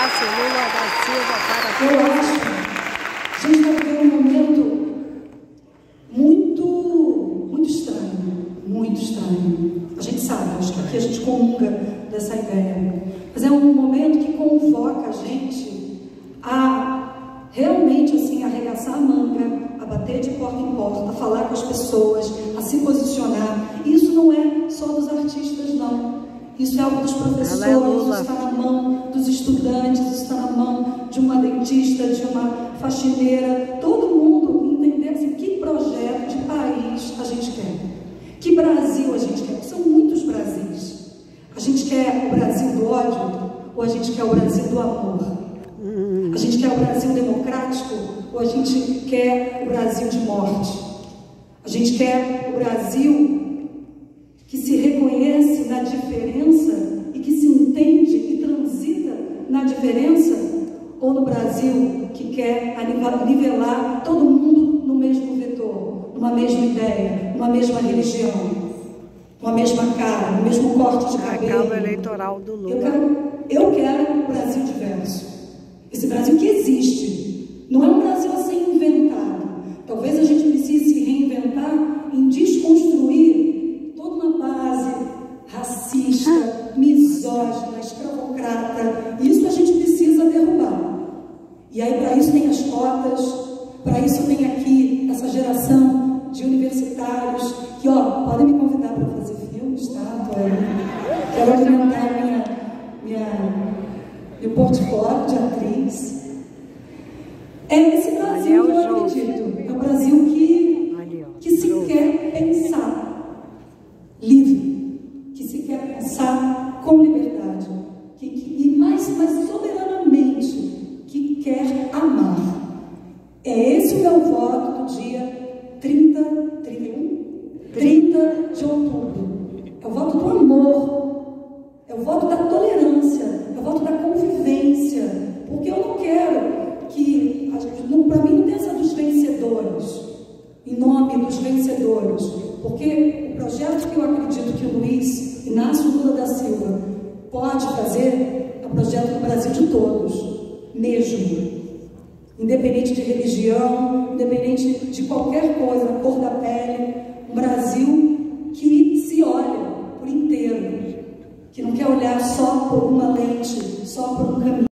Inácio Lula da Silva para Eu acho que a gente está vivendo um momento muito estranho, muito estranho. A gente sabe, acho que aqui a gente comunga dessa ideia, mas é um momento que convoca a gente a realmente assim arregaçar a manga, a bater de porta em porta, a falar com as pessoas, a se posicionar. E isso não é só dos artistas, não. Isso é algo dos professores, isso está na mão dos estudantes, isso está na mão de uma dentista, de uma faxineira. Todo mundo entender assim, que projeto de país a gente quer. Que Brasil a gente quer. São muitos Brasis. A gente quer o Brasil do ódio ou a gente quer o Brasil do amor? A gente quer o Brasil democrático ou a gente quer o Brasil de morte? A gente quer o Brasil que se reconhece na diferença e que se entende e transita na diferença, ou no Brasil que quer nivelar todo mundo no mesmo vetor, numa mesma ideia, numa mesma religião, numa mesma cara, no mesmo corte de cabelo? A cabo eleitoral do Lula. Eu quero um Brasil diverso. Esse Brasil que existe. Não é um Brasil a ser inventado. Talvez a gente precise se reinventar em desconstruir toda uma base racista, misógina, escravocrata. Isso a gente precisa derrubar. E aí, para isso, tem as cotas, para isso, tem aqui essa geração de universitários que, ó, podem me convidar para fazer filmes, tá? Quero aumentar meu portfólio de atriz. É esse Brasil que eu acredito. É o Brasil que se quer pensar livre, que se quer pensar com liberdade, e mais soberanamente, que quer amar. É esse o meu voto do dia 30 de outubro. É o voto do amor, é o voto da tolerância, é o voto da convivência, porque eu não quero que, para mim não tem essa dos vencedores, em nome dos vencedores, porque o projeto que eu acredito que o Luiz Inácio Lula da Silva pode fazer é o projeto do Brasil de todos, mesmo, independente de religião, independente de qualquer coisa, da cor da pele, um Brasil que se olha por inteiro, que não quer olhar só por uma lente, só por um caminho.